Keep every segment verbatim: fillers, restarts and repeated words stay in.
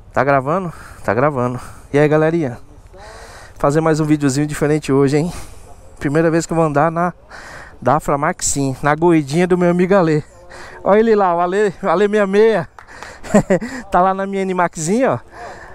Tá gravando? Tá gravando. E aí, galerinha? Fazer mais um videozinho diferente hoje, hein? Primeira vez que eu vou andar na Dafra Maxim, na goidinha do meu amigo Ale. Olha ele lá, o Ale, Ale sessenta e seis. Tá lá na minha N-Maxinha, ó.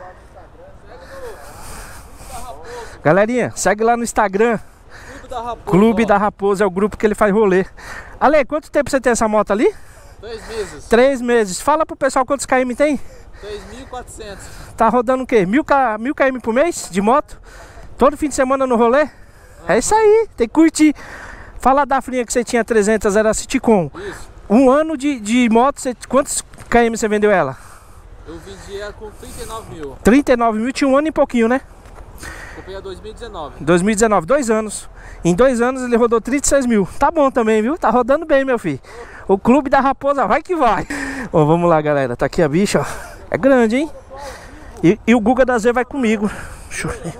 Galerinha, segue lá no Instagram. Clube da Raposa, Clube da Raposa é o grupo que ele faz rolê. Ale, quanto tempo você tem essa moto ali? Três meses. Três meses. Fala pro pessoal quantos km tem? três mil e quatrocentos. Tá rodando o quê? Mil km por mês de moto? Todo fim de semana no rolê? Uhum. É isso aí, tem que curtir. Fala a Dafrinha que você tinha trezentos, era Citicom. Isso. Um ano de, de moto, você, quantos km você vendeu ela? Eu vendi ela com trinta e nove mil. trinta e nove mil, tinha um ano e pouquinho, né? Comprei a dois mil e dezenove. dois mil e dezenove, dois anos. Em dois anos ele rodou trinta e seis mil. Tá bom também, viu? Tá rodando bem, meu filho. O Clube da Raposa vai que vai. Bom, vamos lá, galera. Tá aqui a bicha, ó. É grande, hein? E, e o Guga da Z vai comigo. Deixa eu ver.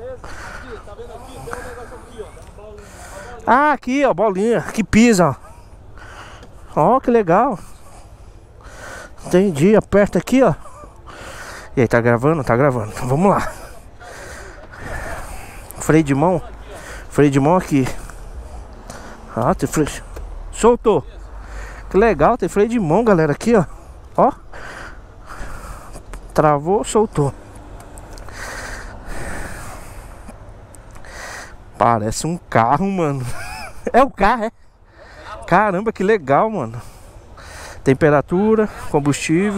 Ah, aqui, ó, bolinha. Que pisa, ó. Ó, que legal. Entendi. Aperta aqui, ó. E aí, tá gravando? Tá gravando. Então, vamos lá. Freio de mão. Freio de mão aqui. Ah, tem freio. Soltou. Que legal, tem freio de mão, galera. Aqui, ó. Ó. Travou, soltou. Parece um carro, mano. É o carro, é? Caramba, que legal, mano. Temperatura, combustível.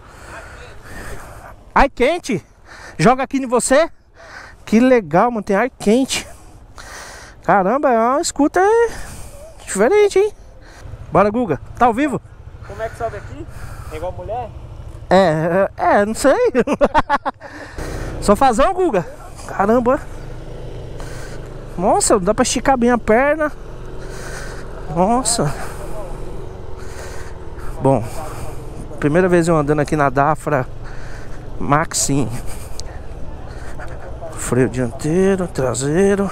Ar quente. Joga aqui em você. Que legal, mano. Tem ar quente. Caramba, é uma scooter diferente, hein? Bora, Guga. Tá ao vivo? Como é que sobe aqui? É igual mulher? É, é, é, não sei. Sofazão, Guga. Caramba. Nossa, dá pra esticar bem a perna. Nossa. Bom, primeira vez eu andando aqui na Dafra Maxim. Freio dianteiro, traseiro.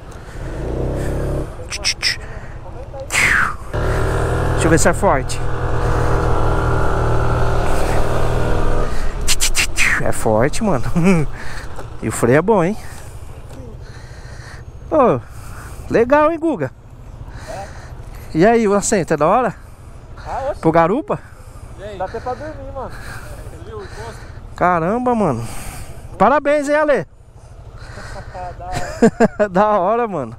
Deixa eu ver se é forte. É forte, mano. E o freio é bom, hein? Ô, legal, hein, Guga? É. E aí, o assento é da hora? Ah, oxe. Pro garupa? Dá até pra dormir, mano. Caramba, mano. Parabéns, hein, Ale? Da hora. Da hora, mano.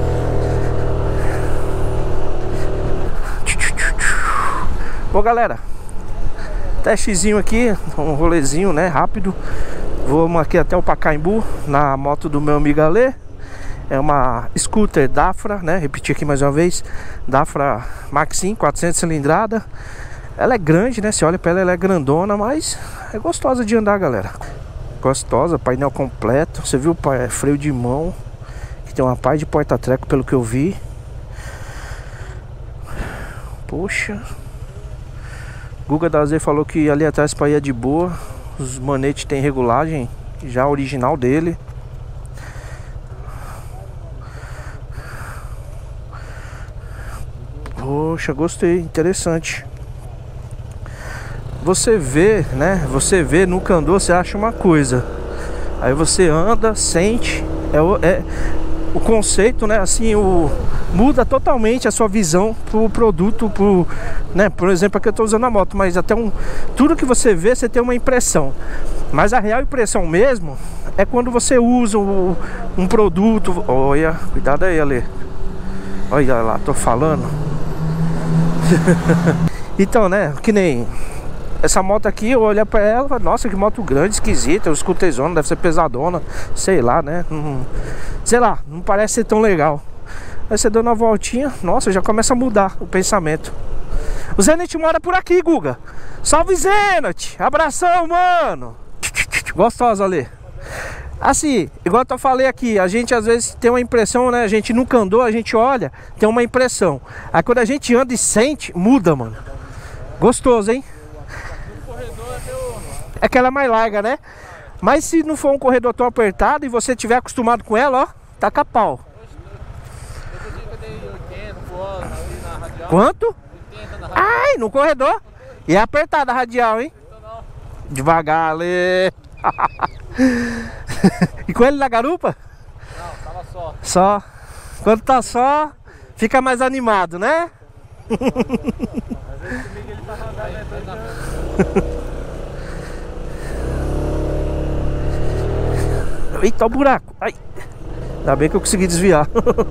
Bom, galera, testezinho aqui, um rolezinho, né, rápido. Vamos aqui até o Pacaembu na moto do meu amigo Ale. É uma scooter Dafra, né, repetir aqui mais uma vez. Dafra Maxim, quatrocentos cilindrada. Ela é grande, né, você olha pra ela, ela é grandona, mas é gostosa de andar, galera. Gostosa, painel completo. Você viu o freio de mão, que tem uma par de porta-treco pelo que eu vi. Poxa. Guga da Z falou que ali atrás pra ir é de boa. Os manetes tem regulagem já original dele. Poxa, gostei, interessante. Você vê, né? Você vê, nunca andou, você acha uma coisa. Aí você anda, sente. É o, é, o conceito, né? Assim, o, muda totalmente a sua visão pro produto, pro, né? Por exemplo, aqui eu tô usando a moto, mas até um. Tudo que você vê, você tem uma impressão. Mas a real impressão mesmo é quando você usa o, um produto. Olha, cuidado aí, Ale. Olha lá, tô falando. Então, né, que nem essa moto aqui, eu olho pra ela e falo, nossa, que moto grande, esquisita, o scooterzona, deve ser pesadona, sei lá, né, hum, sei lá, não parece ser tão legal. Aí você dando uma voltinha, nossa, já começa a mudar o pensamento. O Zenit mora por aqui, Guga. Salve, Zenit, abração, mano. Gostosa, Ale. Assim, igual eu falei aqui, a gente às vezes tem uma impressão, né? A gente nunca andou, a gente olha, tem uma impressão. Aí quando a gente anda e sente, muda, mano. Gostoso, hein? É que ela é mais larga, né? Mas se não for um corredor tão apertado e você tiver acostumado com ela, ó, taca pau. Quanto? Ai, no corredor. E é apertada a radial, hein? Devagar, Ale. E com ele na garupa? Não, tava só. Só. Quando tá só, fica mais animado, né? Às vezes comigo ele tá rodando. Eita, o buraco. Ai. Ainda bem que eu consegui desviar.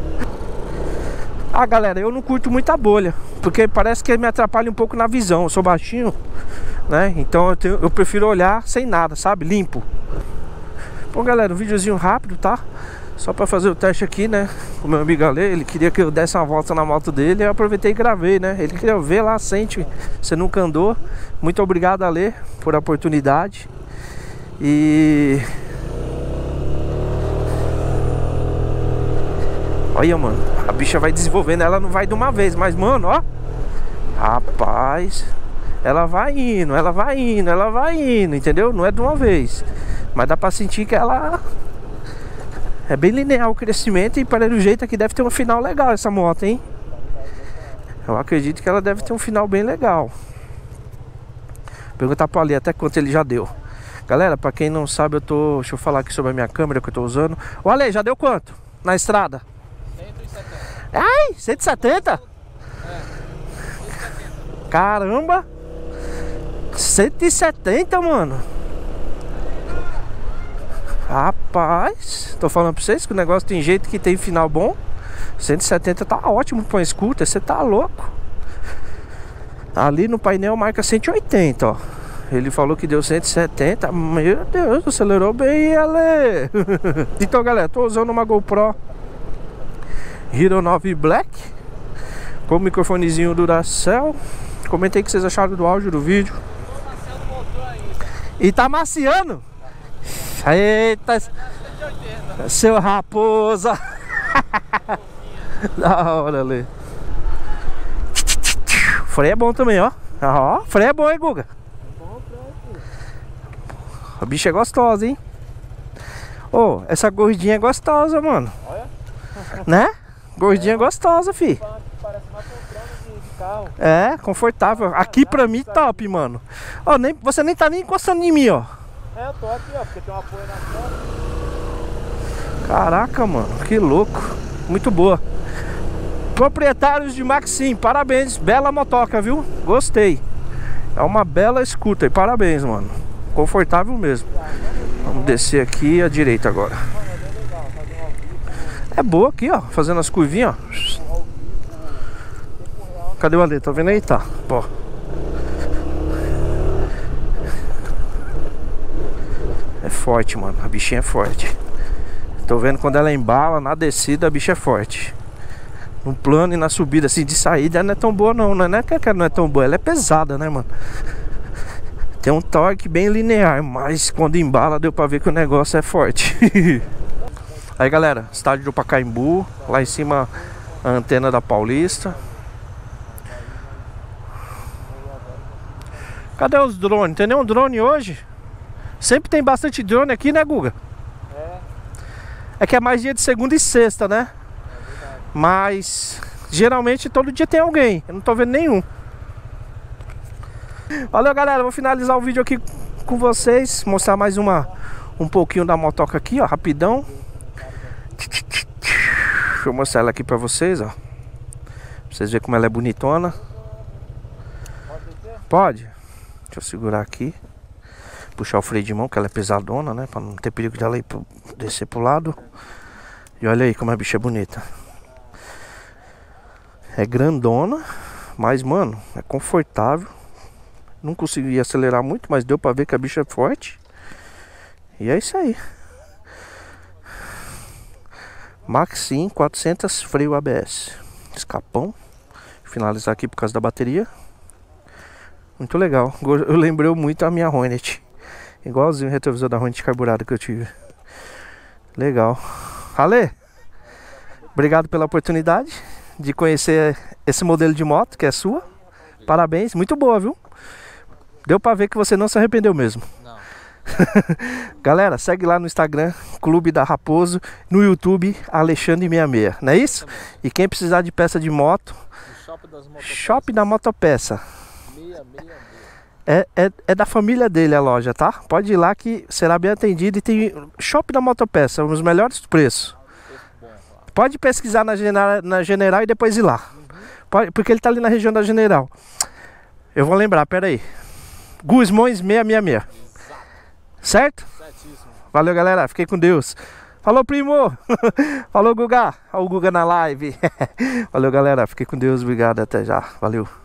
Ah, galera, eu não curto muita bolha, porque parece que me atrapalha um pouco na visão. Eu sou baixinho, né? Então eu, tenho, eu prefiro olhar sem nada, sabe? Limpo. Bom, galera, um videozinho rápido, tá? Só pra fazer o teste aqui, né? Com o meu amigo Ale, ele queria que eu desse uma volta na moto dele. Eu aproveitei e gravei, né? Ele queria ver lá, sente, você nunca andou. Muito obrigado, Ale, por a oportunidade. E... olha, mano, a bicha vai desenvolvendo, ela não vai de uma vez, mas, mano, ó. Rapaz, ela vai indo, ela vai indo, ela vai indo, entendeu? Não é de uma vez. Mas dá pra sentir que ela é bem linear o crescimento. E para o jeito aqui deve ter um final legal essa moto, hein? Eu acredito que ela deve ter um final bem legal. Perguntar pro Ali até quanto ele já deu. Galera, pra quem não sabe, eu tô... deixa eu falar aqui sobre a minha câmera que eu tô usando. O Ale, já deu quanto na estrada? cento e setenta. Ai, cento e setenta? É, cento e setenta. Caramba! cento e setenta, mano. Rapaz, tô falando pra vocês que o negócio tem jeito que tem final bom. Cento e setenta tá ótimo pra uma scooter, você tá louco. Ali no painel marca cento e oitenta, ó. Ele falou que deu cento e setenta. Meu Deus, acelerou bem, Ale. Então, galera, tô usando uma GoPro Hero nove Black com o microfonezinho Duracell. Comentei o que vocês acharam do áudio do vídeo. E tá maciando. Eita, seu raposa. Da hora, Ale. Freio é bom também, ó. Ó, freio é bom, hein, Guga? A bicha é gostosa, hein? Ô, oh, essa gordinha é gostosa, mano. Olha. Né? Gordinha é gostosa, fi. Parece uma poltrona de, de carro. É, confortável. Aqui pra mim, top, mano. Ó, nem, você nem tá nem encostando em mim, ó. É, eu tô aqui, ó, porque tem um apoio na frente. Caraca, mano, que louco. Muito boa. Proprietários de Maxim, parabéns. Bela motoca, viu? Gostei. É uma bela scooter, parabéns, mano. Confortável mesmo. Vamos descer aqui à direita agora. É boa aqui, ó, fazendo as curvinhas, ó. Cadê o Ale? Tá vendo aí? Tá, ó. É forte, mano, a bichinha é forte. Tô vendo quando ela embala, na descida a bicha é forte. No plano e na subida, assim, de saída ela não é tão boa não, não é que ela não é tão boa, ela é pesada, né, mano? Tem um torque bem linear, mas quando embala deu pra ver que o negócio é forte. Aí, galera, estádio do Pacaembu, lá em cima a antena da Paulista. Cadê os drones? Tem nenhum drone hoje? Sempre tem bastante drone aqui, né, Guga? É. É que é mais dia de segunda e sexta, né? Mas geralmente todo dia tem alguém. Eu não tô vendo nenhum. Valeu, galera, vou finalizar o vídeo aqui com vocês. Mostrar mais uma um pouquinho da motoca aqui, ó, rapidão. Deixa eu mostrar ela aqui pra vocês, ó. Pra vocês verem como ela é bonitona. Pode? Deixa eu segurar aqui. Puxar o freio de mão, que ela é pesadona, né? Pra não ter perigo dela ir pro, descer pro lado. E olha aí como a bicha é bonita. É grandona, mas, mano, é confortável. Não consegui acelerar muito, mas deu pra ver que a bicha é forte. E é isso aí. Maxim quatrocentos, freio A B S. Escapão. Vou finalizar aqui por causa da bateria. Muito legal. Eu lembrei muito a minha Hornet. Igualzinho o retrovisor da Hornet carburada que eu tive. Legal. Ale, obrigado pela oportunidade de conhecer esse modelo de moto que é sua. Parabéns, muito boa, viu? Deu pra ver que você não se arrependeu mesmo. Não. Galera, segue lá no Instagram, Clube da Raposo. No YouTube, Alexandre sessenta e seis, não é isso? E quem precisar de peça de moto, O Shop das Motopeças. Shop da Motopeça. seiscentos e sessenta e seis. É, é, é da família dele a loja, tá? Pode ir lá que será bem atendido. E tem Shopping da Motopeça, os melhores preços. Pode pesquisar na General, na General e depois ir lá. Pode, porque ele tá ali na região da General. Eu vou lembrar, pera aí. Gusmões seiscentos e sessenta e seis. Certo? Certíssimo. Valeu, galera. Fiquei com Deus. Falou, primo. Falou, Guga. Olha o Guga na live. Valeu, galera. Fiquei com Deus. Obrigado. Até já. Valeu.